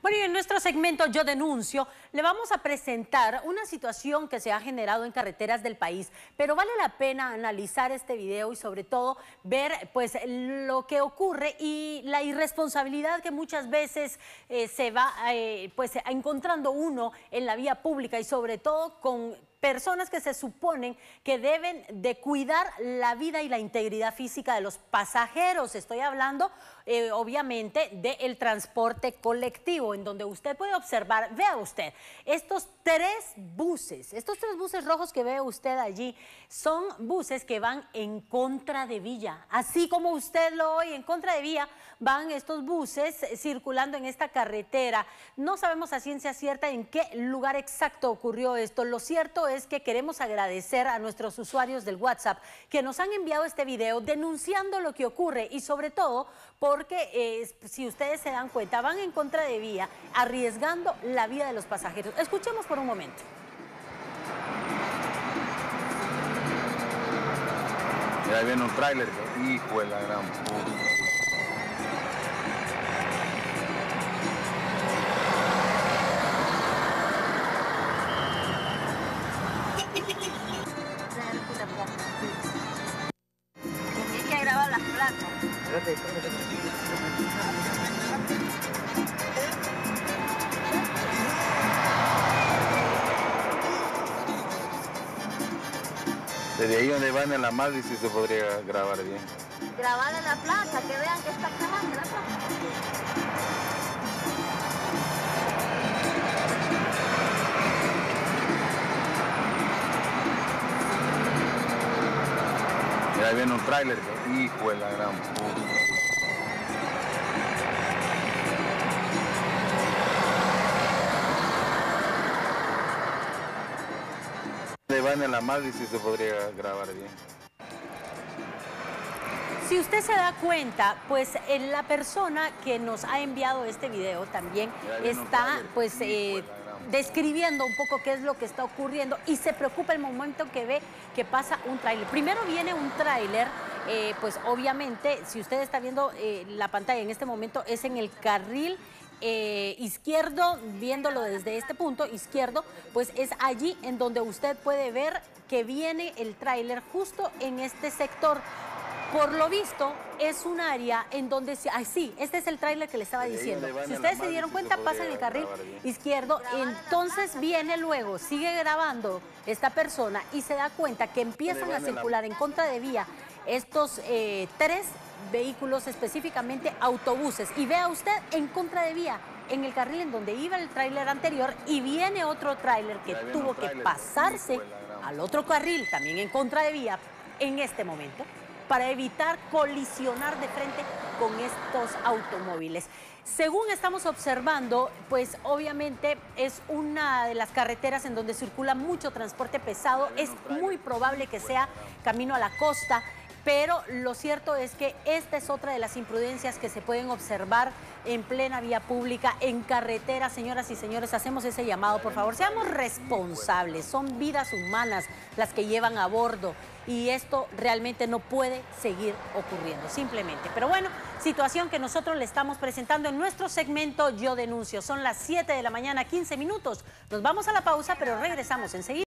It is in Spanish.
Bueno, y en nuestro segmento Yo Denuncio, le vamos a presentar una situación que se ha generado en carreteras del país, pero vale la pena analizar este video y sobre todo ver pues lo que ocurre y la irresponsabilidad que muchas veces se va pues encontrando uno en la vía pública y sobre todo con personas que se suponen que deben de cuidar la vida y la integridad física de los pasajeros. Estoy hablando, obviamente, del transporte colectivo, en donde usted puede observar, vea usted, estos tres buses rojos que ve usted allí, son buses que van en contra de vía. Así como usted lo oye, en contra de vía, van estos buses circulando en esta carretera. No sabemos a ciencia cierta en qué lugar exacto ocurrió esto. Lo cierto es que queremos agradecer a nuestros usuarios del WhatsApp que nos han enviado este video denunciando lo que ocurre y sobre todo porque si ustedes se dan cuenta van en contra de vía arriesgando la vida de los pasajeros. Escuchemos por un momento. Ya viene un tráiler, hijo de la gran puta. Hay que grabar las placas. Desde ahí donde van en la madre sí se podría grabar bien. Grabar en la placa, que vean que está grabando la placa. Ya viene un tráiler, hijo de la gran puta. Donde van en la madre sí se podría grabar bien. Si usted se da cuenta, pues la persona que nos ha enviado este video también está pues describiendo un poco qué es lo que está ocurriendo y se preocupa el momento que ve que pasa un tráiler. Primero viene un tráiler, pues obviamente si usted está viendo la pantalla en este momento es en el carril izquierdo, viéndolo desde este punto izquierdo, pues es allí en donde usted puede ver que viene el tráiler justo en este sector. Por lo visto, es un área en donde... sí, este es el tráiler que le estaba diciendo. Si ustedes se dieron cuenta, pasa en el carril izquierdo, entonces viene luego, sigue grabando esta persona y se da cuenta que empiezan a circular en contra de vía estos tres vehículos, específicamente autobuses. Y vea usted en contra de vía, en el carril en donde iba el tráiler anterior y viene otro tráiler que tuvo que pasarse al otro carril, también en contra de vía, en este momento, para evitar colisionar de frente con estos automóviles. Según estamos observando, pues obviamente es una de las carreteras en donde circula mucho transporte pesado. Es muy probable que sea camino a la costa, pero lo cierto es que esta es otra de las imprudencias que se pueden observar en plena vía pública, en carretera. Señoras y señores, hacemos ese llamado, por favor, seamos responsables, son vidas humanas las que llevan a bordo y esto realmente no puede seguir ocurriendo, simplemente. Pero bueno, situación que nosotros le estamos presentando en nuestro segmento Yo Denuncio. Son las 7 de la mañana, 15 minutos. Nos vamos a la pausa, pero regresamos enseguida.